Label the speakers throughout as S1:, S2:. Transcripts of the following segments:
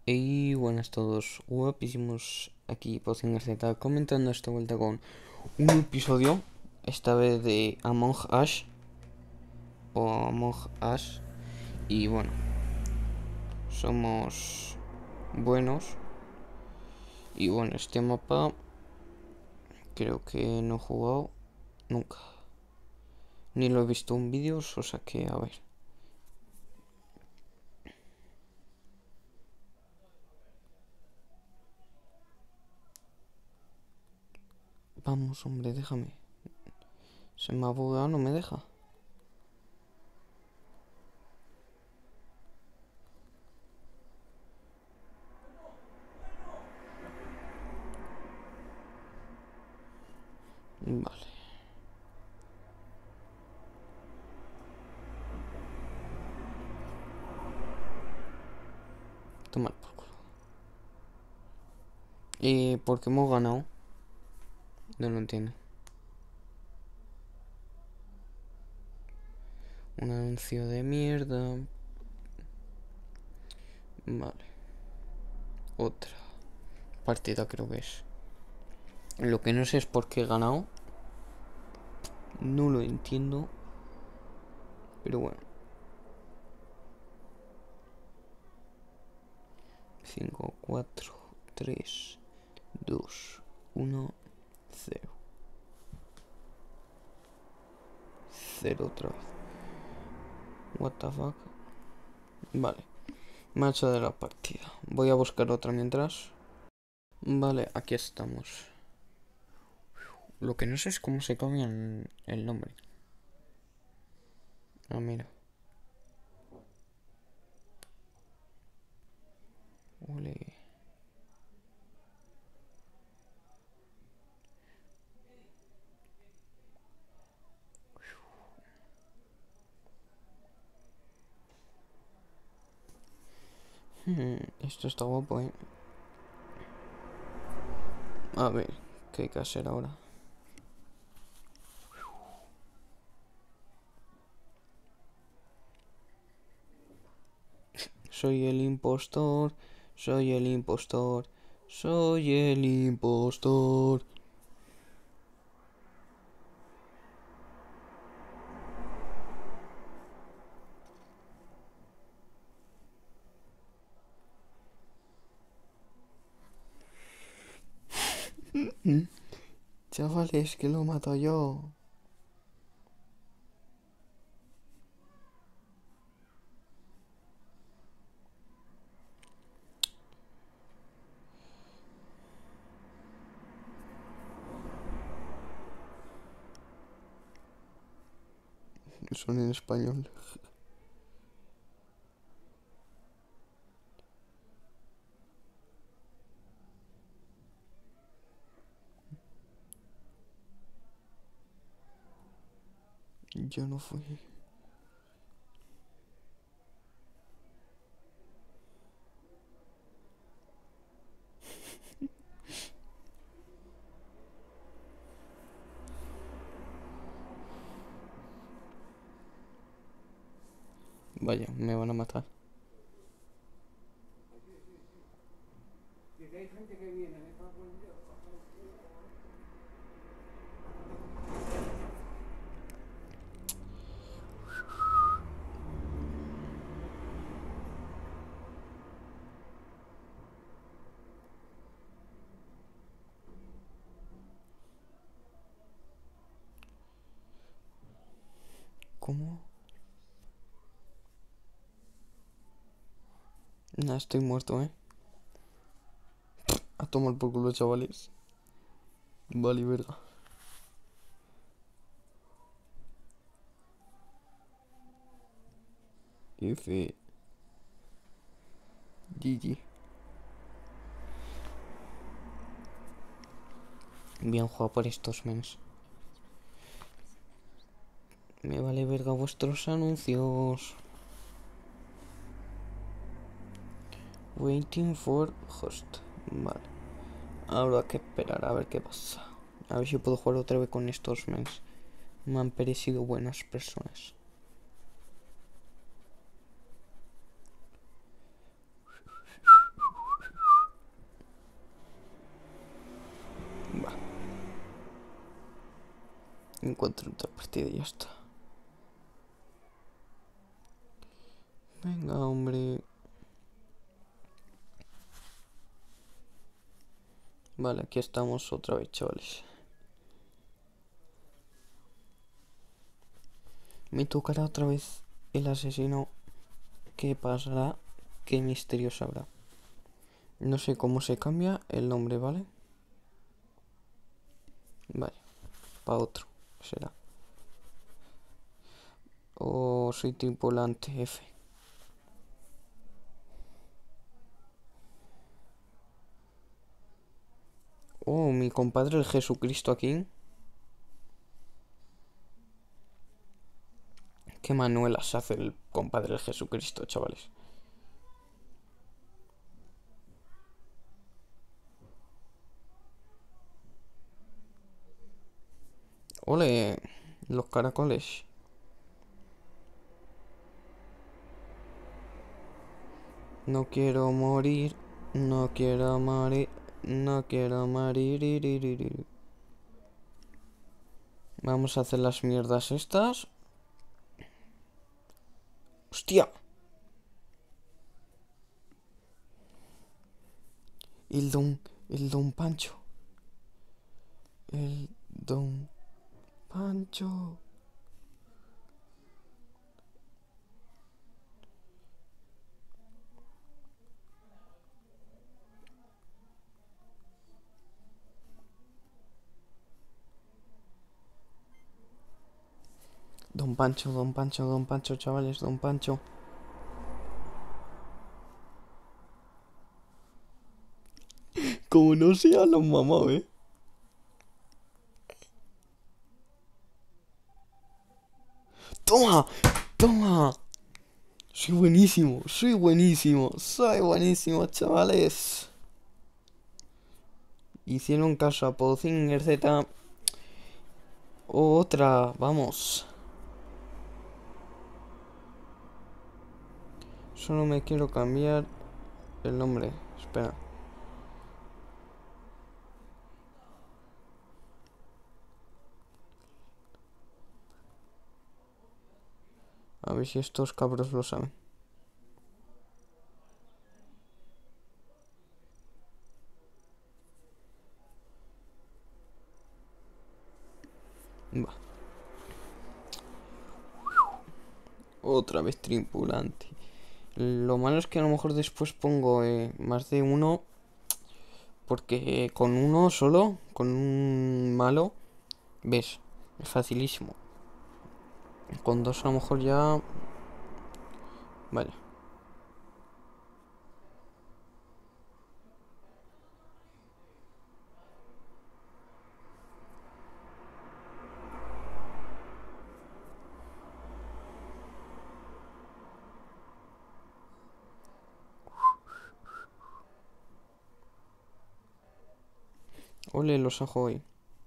S1: Y buenas a todos, guapísimos, aquí Poción Z comentando esta vuelta con un episodio, esta vez de Among Us o Among Us. Y bueno, somos buenos. Y bueno, este mapa creo que no he jugado nunca, ni lo he visto en vídeos, o sea que a ver. Vamos, hombre, déjame. Se me ha bugado, no me deja. Vale. Tomar por culo. ¿Y por qué hemos ganado? No lo entiendo. Un anuncio de mierda. Vale. Otra partida creo que es. Lo que no sé es por qué he ganado. No lo entiendo. Pero bueno. 5, 4, 3, 2, 1, 0. 0 otra vez. What the fuck. Vale. Marcha de la partida. Voy a buscar otra mientras. Vale, aquí estamos. Lo que no sé es cómo se cambian el nombre. Ah, mira. Ole. Esto está guapo, eh. A ver, ¿qué hay que hacer ahora? Soy el impostor, soy el impostor, soy el impostor. Chavales, que lo mato yo. Son en español. Yo no fui. Vaya, me van a matar. ¿Cómo? Nah, estoy muerto, eh. A tomar por culo, chavales. Vale, verga. F. GG. Bien jugado por estos mens. Me vale verga vuestros anuncios. Waiting for host. Vale. Habrá que esperar a ver qué pasa. A ver si puedo jugar otra vez con estos mens. Me han parecido buenas personas. encuentro otra partida y ya está. Venga, hombre. Vale, aquí estamos otra vez, chavales. Me tocará otra vez el asesino. ¿Qué pasará? ¿Qué misterio habrá? No sé cómo se cambia el nombre, ¿vale? Vale, para otro será. O soy tripulante F. Oh, mi compadre el Jesucristo aquí. Qué manuelas hace el compadre el Jesucristo, chavales. Ole, los caracoles. No quiero morir, no quiero morir, no quiero morir. Vamos a hacer las mierdas estas. ¡Hostia! El Don Pancho. El Don Pancho. Don Pancho, Don Pancho, Don Pancho, chavales, Don Pancho. Como no sea los mamá, ¿eh? ¡Toma! ¡Toma! Soy buenísimo, soy buenísimo, soy buenísimo, chavales. Hicieron caso a Podzinger Z. Otra, vamos. Solo me quiero cambiar el nombre. Espera. A ver si estos cabros lo saben. Va. Otra vez tripulante. Lo malo es que a lo mejor después pongo más de uno. Porque con uno solo, con un malo, ves, es facilísimo. Con dos a lo mejor ya... Vaya. Ole, los ajo hoy.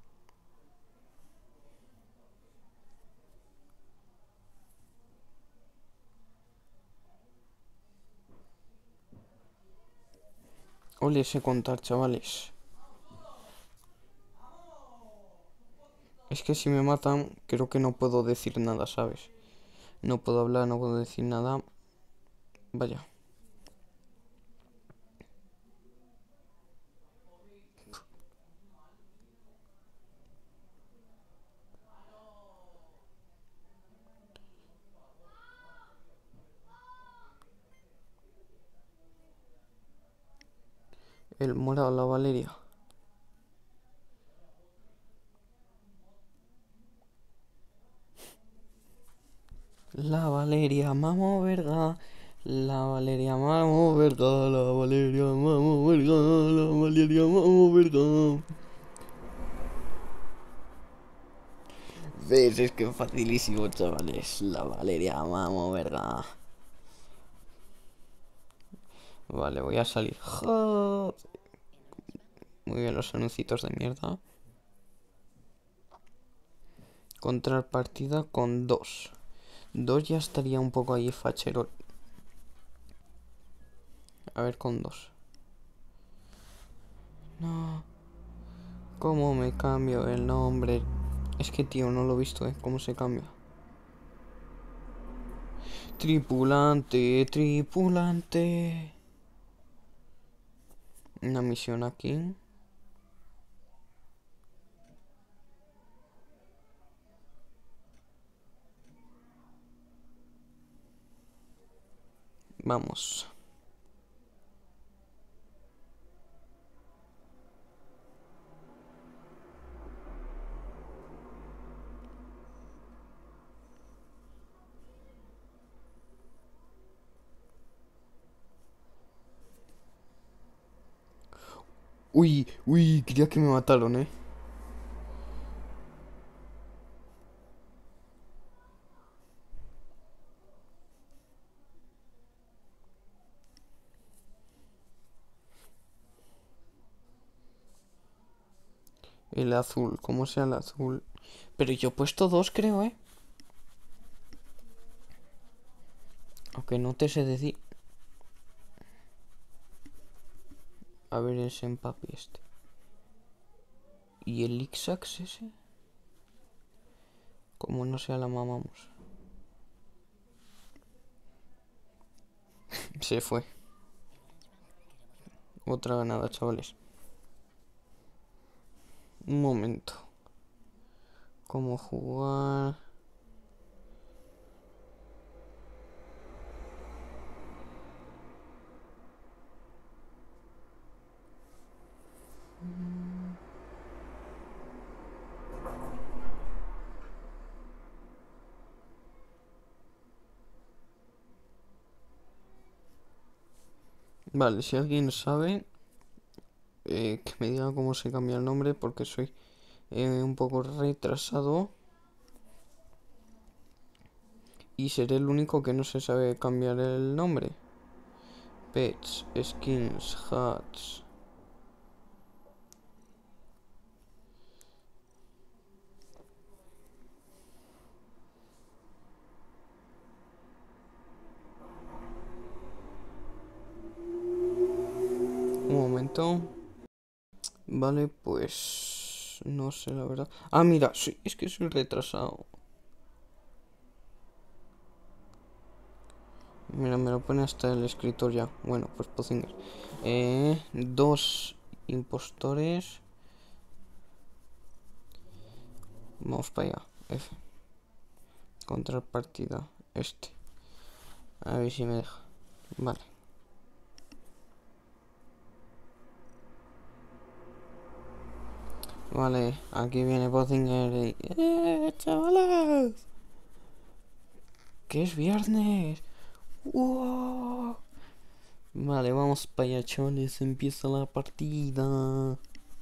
S1: Ole, sé contar, chavales. Es que si me matan, creo que no puedo decir nada, ¿sabes? No puedo hablar, no puedo decir nada. Vaya. El morado, la Valeria. La Valeria, mamo, verga. La Valeria, mamo, verga. La Valeria, mamo, verga. La Valeria, mamo, verga. ¿Ves? Es que es facilísimo, chavales. La Valeria, mamo, verga. Vale, voy a salir. Joder. Muy bien, los anuncios de mierda. Encontrar partida con dos. Dos ya estaría un poco ahí fachero. A ver, con dos. No. ¿Cómo me cambio el nombre? Es que, tío, no lo he visto, cómo se cambia. Tripulante, tripulante. Una misión aquí. Vamos. Uy, uy, creía que me mataron, El azul, ¿cómo sea el azul? Pero yo he puesto dos, creo, Aunque no te sé decir. A ver ese empape este. ¿Y el Ixax ese? Como no sea la mamamos. Se fue. Otra ganada, chavales. Un momento. ¿Cómo jugar? Vale, si alguien sabe, que me diga cómo se cambia el nombre, porque soy un poco retrasado y seré el único que no se sabe cambiar el nombre. Pets, skins, hats. Un momento. Vale, pues no sé la verdad. Ah, mira, sí, es que soy retrasado. Mira, me lo pone hasta el escritor ya. Bueno, pues Pozinger. Dos impostores. Vamos para allá. F. Contrapartida. Este. A ver si me deja. Vale. Vale, aquí viene Pozinger y... chavales! ¡Que es viernes! ¡Wow! Vale, vamos para allá, chavales. Empieza la partida.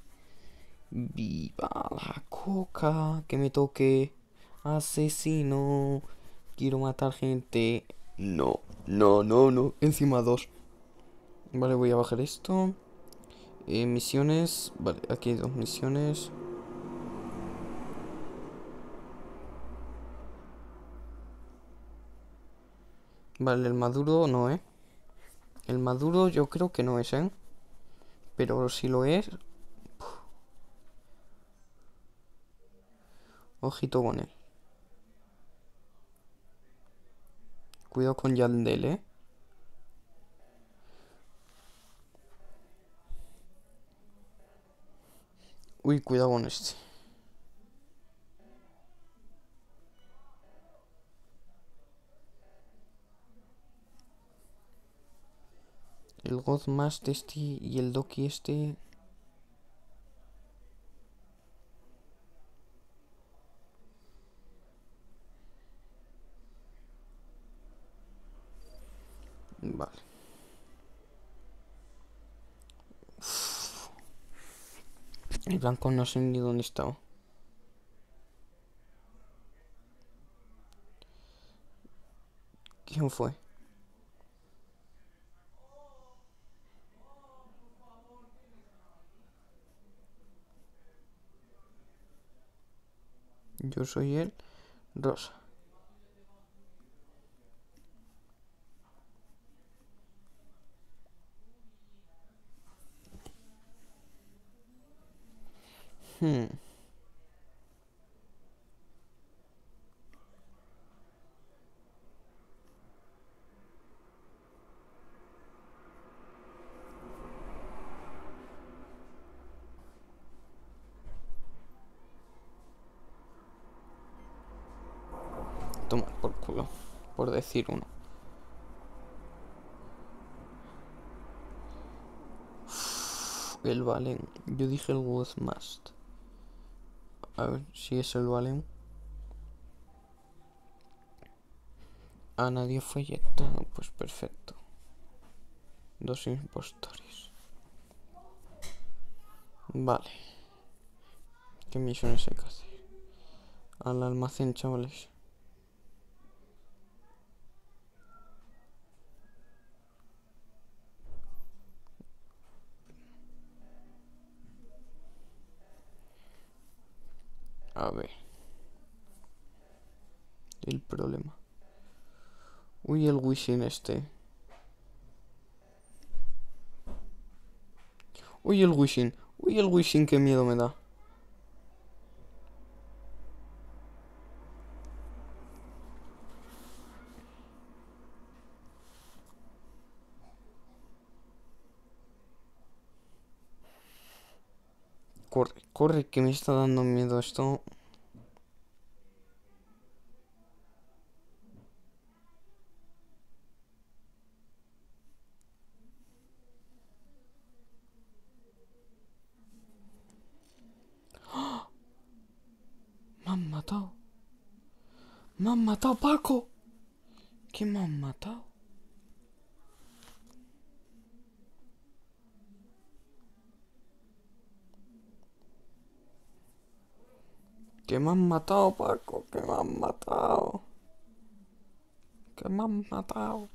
S1: ¡Viva la coca! Que me toque. Asesino. Quiero matar gente. No, no, no, no. Encima dos. Vale, voy a bajar esto. Misiones. Vale, aquí hay dos misiones. Vale, el maduro no, El maduro yo creo que no es, Pero si lo es, ojito con él. Cuidado con Yandel, Uy, cuidado con este. El Godmast este y el Doki este. Vale. El blanco no sé ni dónde estaba. ¿Quién fue? Yo soy el rosa. Hmm. Tomar por culo. Por decir uno. El Valen. Yo dije el was must. A ver si es el Valen. A nadie folletado. Pues perfecto. 2 impostores. Vale. ¿Qué misiones hay que hacer? Al almacén, chavales. A ver. El problema. Uy, el wishing este. Uy, el wishing. Uy, el wishing, qué miedo me da. Corre, corre, que me está dando miedo esto. Me han matado. Me han matado, Paco. ¿Qué me han matado? ¿Qué me han matado, Paco? ¿Qué me han matado? ¿Qué me han matado?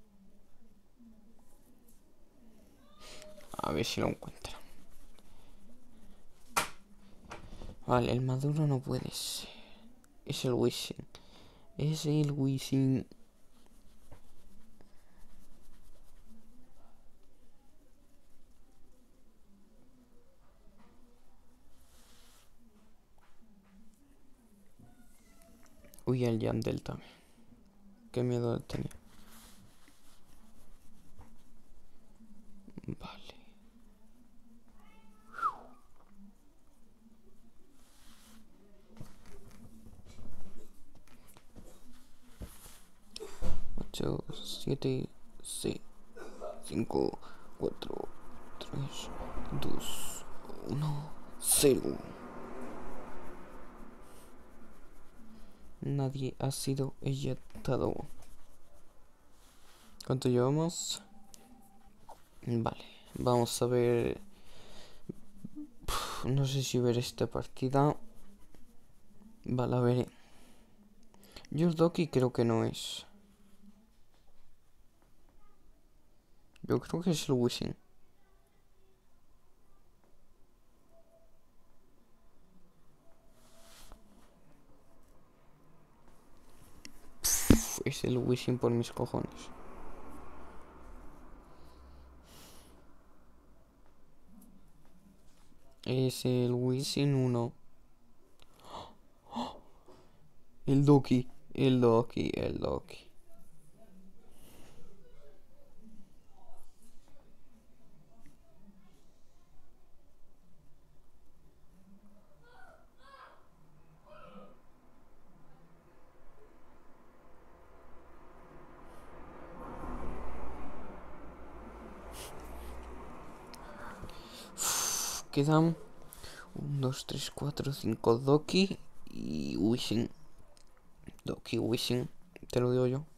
S1: A ver si lo encuentro. Vale, el maduro no puede ser. Es el wishing. Es el wishing. Uy, el Yandel también. Qué miedo tenía. Vale. 8, 7, 6, 5, 4, 3, 2, 1, 0. Nadie ha sido eyectado. ¿Cuánto llevamos? Vale, vamos a ver. No sé si ver esta partida. Vale, a ver. Yurdoki creo que no es. Yo creo que es el wishing. Es el wishing por mis cojones. Es el wishing 1. El Doki. El Doki. El Doki. Quedan 1, 2, 3, 4, 5 Doki y wishing. Doki, wishing. Te lo digo yo.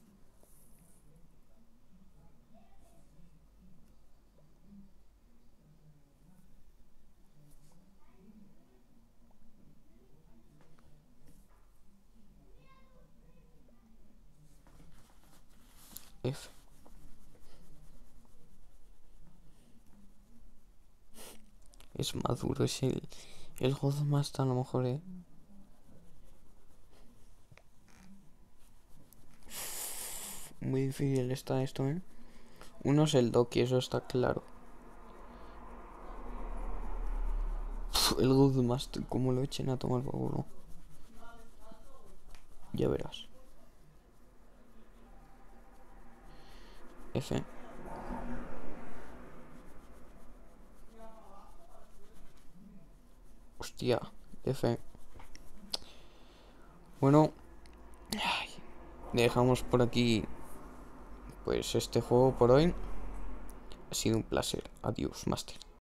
S1: F. Es maduro, es el Godmaster a lo mejor, Muy difícil está esto, Uno es el Doki, eso está claro. El Godmaster, como lo echen a tomar por culo. Ya verás. F. Hostia, F. Bueno. Ay. dejamos por aquí pues este juego por hoy. Ha sido un placer. Adiós, Master.